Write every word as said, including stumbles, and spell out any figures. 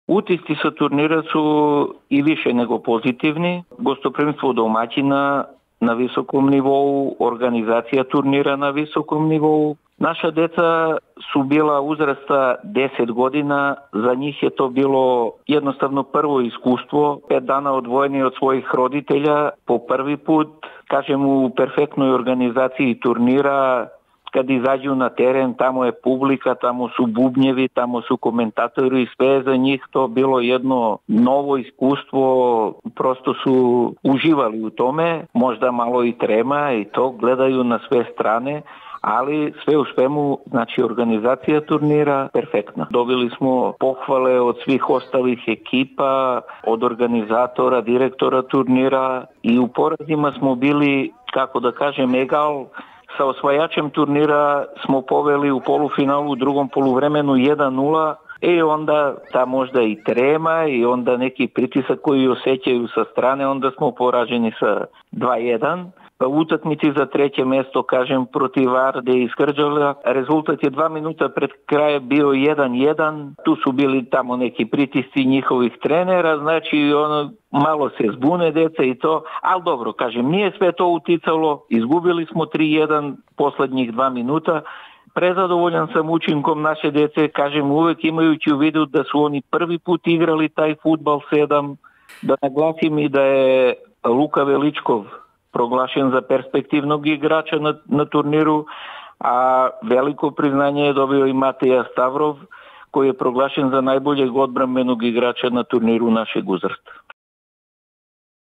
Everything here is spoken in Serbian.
Utisci sa turnira su i više nego pozitivni. Gostoprimstvo domaćina na visokom nivou, organizacija turnira na visokom nivou. Naša deca su bila uzrasta deset godina, za njih je to bilo jednostavno prvo iskustvo, pet dana odvojeni od svojih roditelja po prvi put, kažem u perfektnoj organizaciji turnira. Kad izađu na teren, tamo je publika, tamo su bubnjevi, tamo su komentatori i sve je za njih to bilo jedno novo iskustvo, prosto su uživali u tome, možda malo i trema i to, gledaju na sve strane, ali sve u svemu, znači organizacija turnira perfektna. Dobili smo pohvale od svih ostalih ekipa, od organizatora, direktora turnira i u porazima smo bili, kako da kažem, egal. Sa osvajačem turnira smo poveli u polufinalu u drugom poluvremenu jedan nula i onda ta možda i trema i onda neki pritisak koji osjećaju sa strane, onda smo poraženi sa dva jedan. U utakmici za treće mesto, kažem, protiv Varde iz Krdžala, rezultat je dva minuta pred kraja bio jedan jedan. Tu su bili tamo neki pritisci njihovih trenera, znači ono, malo se zbune deca i to, ali dobro, kažem, nije sve to uticalo, izgubili smo tri jedan poslednjih dva minuta. Prezadovoljan sam učinkom naše dece, kažem, uvek imajući u vidu da su oni prvi put igrali taj fudbal sedam, da naglasim i da je Luka Veličkov proglašen za perspektivnog igrača na, na turniru, a veliko priznanje je dobio i Mateja Stavrov, koji je proglašen za najboljeg odbrambenog igrača na turniru našeg uzrasta.